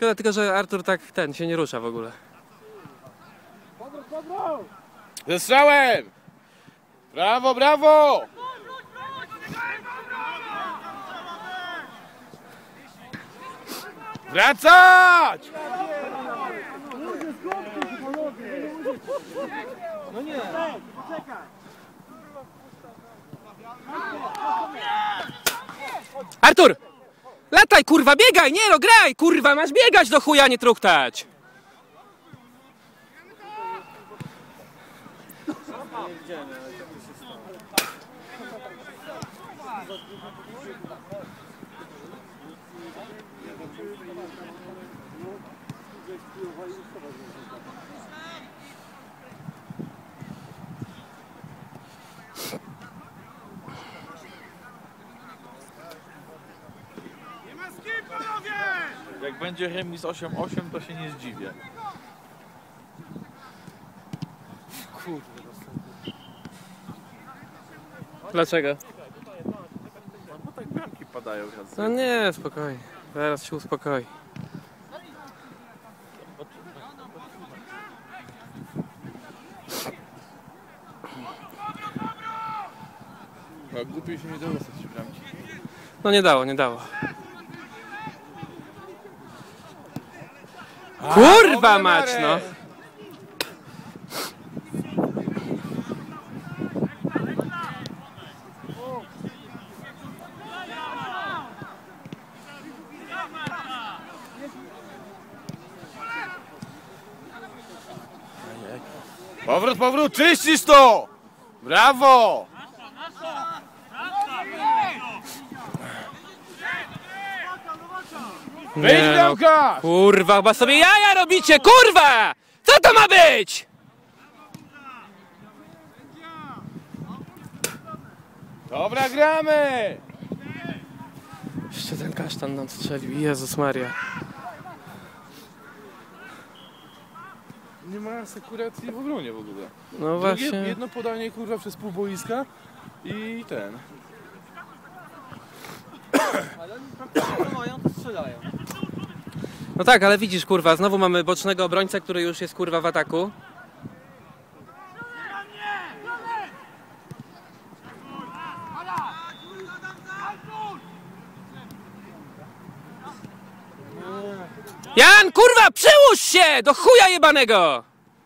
Szkoda tylko, że Artur tak się nie rusza w ogóle. Ze strzałem! Brawo, brawo! Wracać! No nie. Artur! Lataj, kurwa, biegaj! Nie no, graj! Kurwa, masz biegać do chuja, nie truchtać! Jak będzie remis 8-8, to się nie zdziwię. Kurde. Dlaczego? Bo tak bramki padają raz. No nie, spokojnie. Zaraz się uspokoi. No, głupio się nie dało dostać bramki. No nie dało, nie dało. Kurwa mać, no! Powrót, powrót, czyścisz to! Brawo! Wyjdź Nie no, bramkarz! kurwa, chyba sobie jaja robicie, kurwa! Co to ma być? Dobra, gramy! Jeszcze ten kasztan nam strzelił, Jezus Maria. Nie ma asekuracji w obronie w ogóle. No właśnie. Jedno podanie kurwa przez pół boiska i ten. Ale oni praktycznie mają, to strzelają. No tak, ale widzisz, kurwa, znowu mamy bocznego obrońcę, który już jest, kurwa, w ataku. Jan, kurwa, przyłóż się! Do chuja jebanego!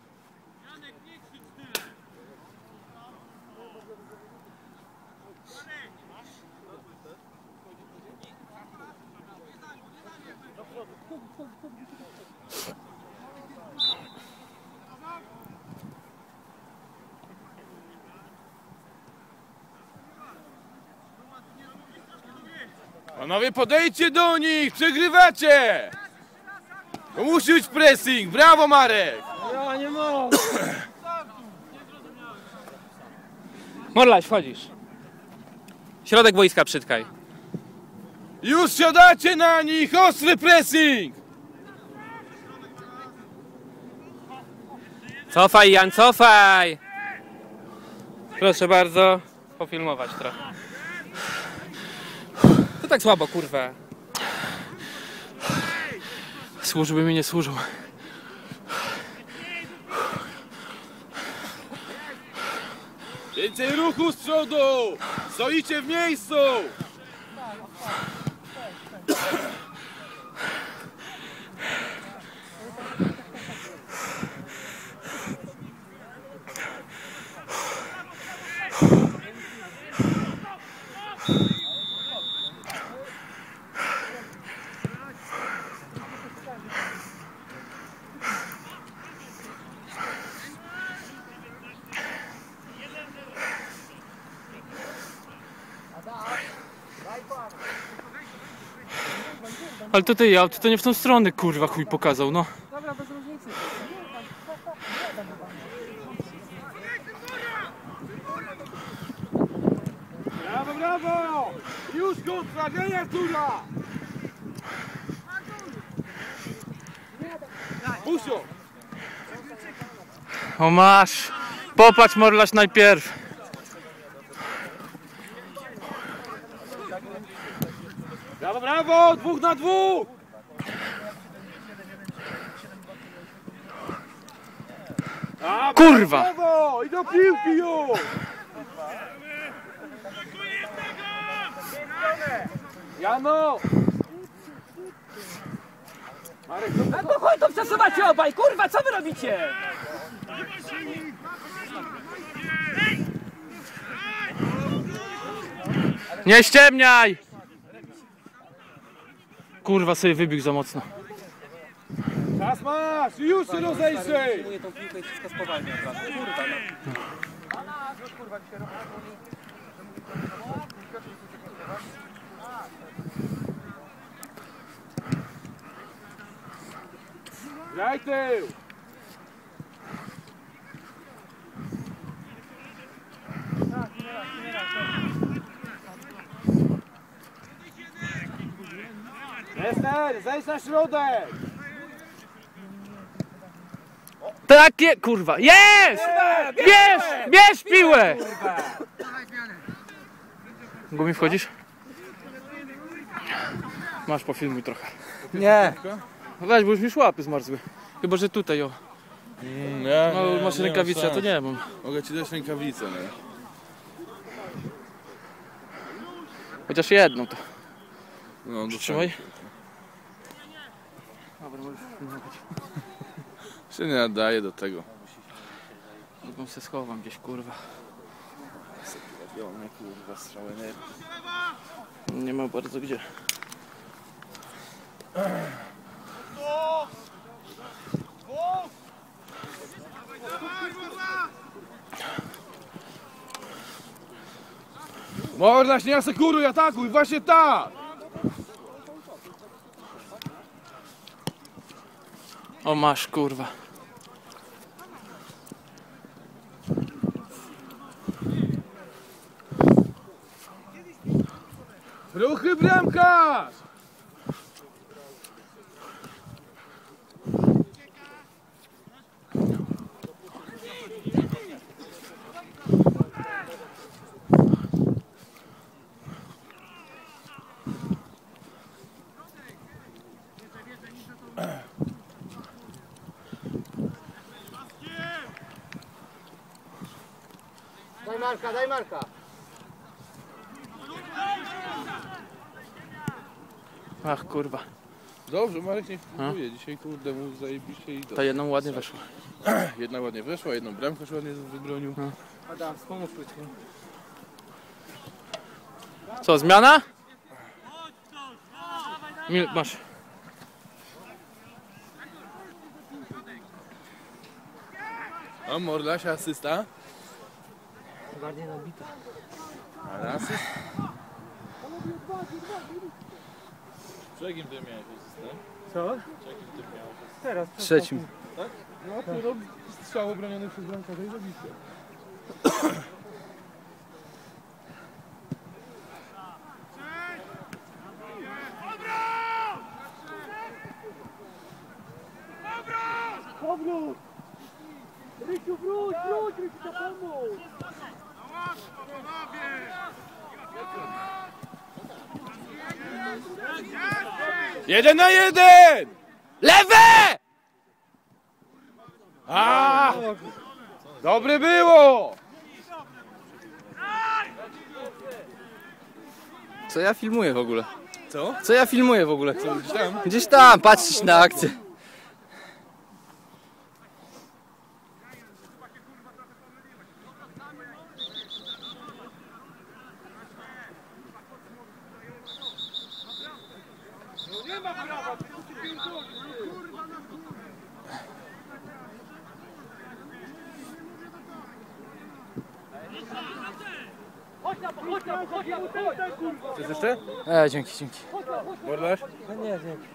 Panowie, podejdźcie do nich! Przegrywacie! To musi być pressing! Brawo, Marek! Ja nie mogę. Morlaś, wchodzisz. Środek boiska przytkaj. Już siadacie na nich! Ostry pressing! Cofaj, Jan, cofaj! Proszę bardzo, pofilmować trochę. To tak słabo, kurwa. Służby mi nie służą. Więcej ruchu z przodu! Stoicie w miejscu! Ale to ty, ja, to nie w tą stronę, kurwa, chuj pokazał, no. Dobra, bez różnicy. Brawo, brawo! Już kontra, nie Artura! Pusio! O masz! Popatrz, Morlaś, najpierw! Brawo, brawo! 2 na 2! Kurwa! Brawo! I do piłki już! Jano! Marek, A to chuj to przesuwacie obaj, kurwa, co wy robicie? Nie ściemniaj! Kurwa sobie wybiegł za mocno. czas masz! Już się rozejrzyj! Mówię tą piłkę i wszystko spowalnia od razu. Kurwa, no. Graj tył! Ester, zejdź na środek! Takie, kurwa, jest! Bierz piłę! Gumi wchodzisz? Masz, pofilmuj trochę. Nie. Weź, bo już mi szłapy zmarzły. Chyba, że tutaj, o. Nie, No, masz rękawice, to nie mam. Mogę ci dać rękawicę, nie? Chociaż jedną to. No, Trzymaj. się nie nadaje do tego. Drugą se schowam gdzieś, kurwa. Białe, kurwa, strzały energii. Nie ma bardzo gdzie. Mordaś, nie asekuruj, atakuj, właśnie tak! O, masz, kurwa. Ruchy bramkarz! Daj Marka, daj Marka. Ach, kurwa. Dobrze, Marek niech próbuje. Dzisiaj, kurde, mu zajebiście i Ta jedną ładnie weszła. Jedna ładnie weszła, jedną bramkę już ładnie wybronił. Adam, wspomóż płytkę. Co, zmiana? Masz. A Mordasia asysta. Bardziej nabita. Ale asyst. Z jakim ty miałeś asystę? Co? Z jakim ty miałeś asystę? Teraz. Trzecim. No, to robi strzał obroniony przez bramkarza i zabicie. Powrót! Rysiu, wróć, Rysiu, to pomóż! 1 na 1! Lewe! A! Dobre było! Co ja filmuję w ogóle? Co? Co ja filmuję w ogóle? Gdzieś tam? Gdzieś tam, patrzeć na akcję. Chcesz jeszcze? Dzięki, dzięki. Mordaś? Nie, dzięki.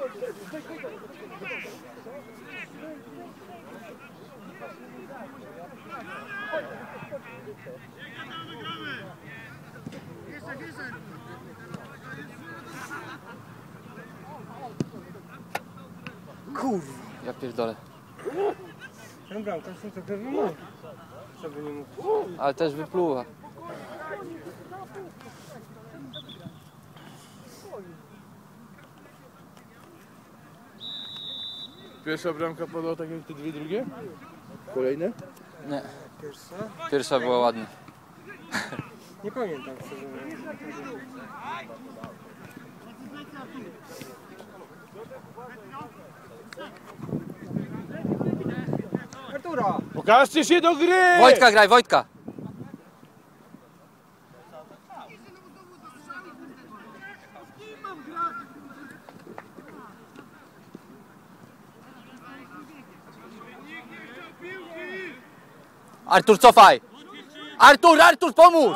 Kurwa. Ja pierdolę. Ten bramkarz to trochę wymógł. Żeby nie mógł. Ale też wypluwa. Pierwsza bramka podała tak jak te dwie drugie? Kolejne? Nie. Pierwsza była ładna. Nie pamiętam. Artura! Pokażcie się do gry! Wojtka graj, Wojtka! Artur, cofaj! Artur, pomóż!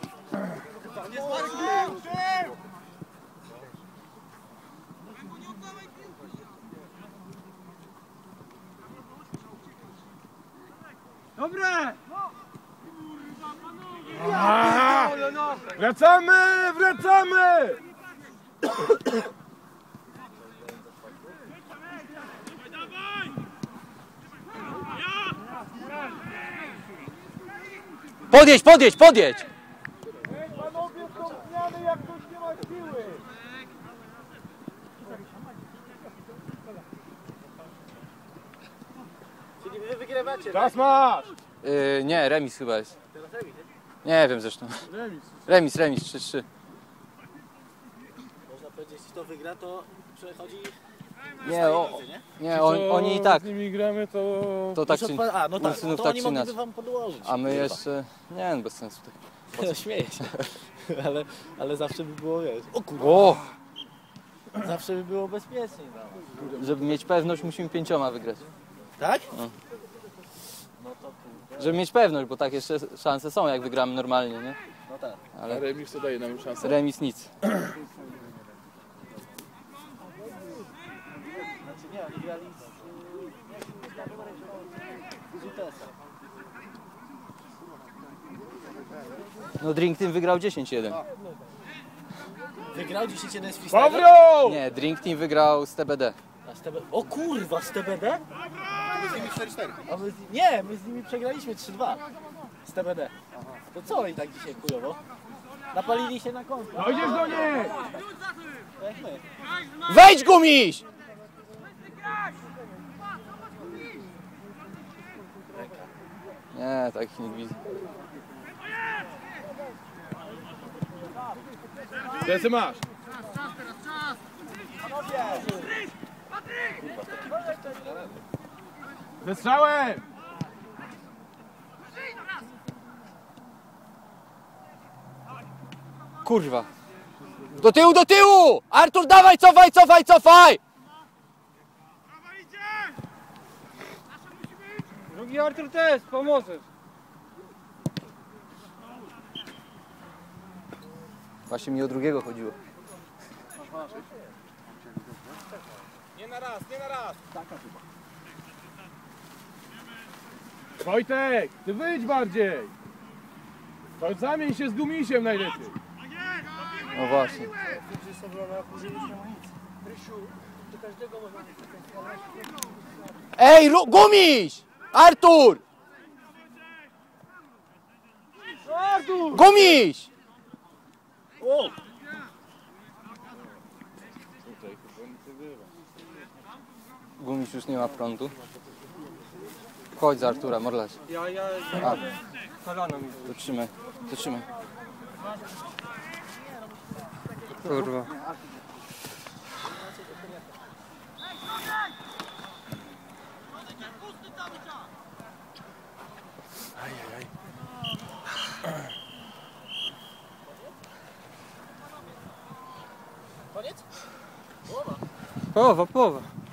Dobre! Wracamy! Wracamy! Podjedź! Panowie są zmiany, jak ktoś nie ma siły! Czyli wy wygrywacie, Czas masz! Nie, remis chyba jest. Nie wiem zresztą. Remis, 3-3. Można powiedzieć, kto wygra, to przechodzi... Nie, oni i tak. Z nimi gramy, To tak czy A, no tak, Ursynów to tak oni czy mogliby inaczej. wam podłożyć. A my jeszcze... Nie, no bez sensu. Tak. Śmieję się. ale zawsze by było, wiesz... O kurwa! O! Zawsze by było bezpieczniej. No. Żeby mieć pewność, musimy 5 wygrać. Tak? No. No to kurwa. Żeby mieć pewność, bo tak jeszcze szanse są, jak wygramy normalnie, nie? No tak. Ale remis to daje nam szansę. remis nic. Znaczy nie, oni grali z UTS-a. No Drink Team wygrał 10-1. Wygrał 10-1 z freestyle? Powrót! Nie, Drink Team wygrał z TBD. O kurwa, z TBD? My z nimi 4-4. Nie, my z nimi przegraliśmy 3-2. Z TBD. To co oni tak dzisiaj chujowo? Napalili się na konto. Dojdziesz do niej! Jak my. Wejdź, Gumiś! Nie, takich nie widzę. Plecy masz! Wystrzałem! Kurwa. Do tyłu! Artur, dawaj, cofaj! Drugi Artur też, pomożesz. Właśnie mi o drugiego chodziło. Nie na raz, nie na raz! Wojtek, ty wyjdź bardziej! To zamień się z Gumisiem najlepiej. No właśnie. Ej, Gumiś! Artur! Gumiś! Gumiś już nie ma prądu. Chodź za Artura, Morlać. A, Kolano mi. to trzymaj. Kurwa. Koniec? Połowa.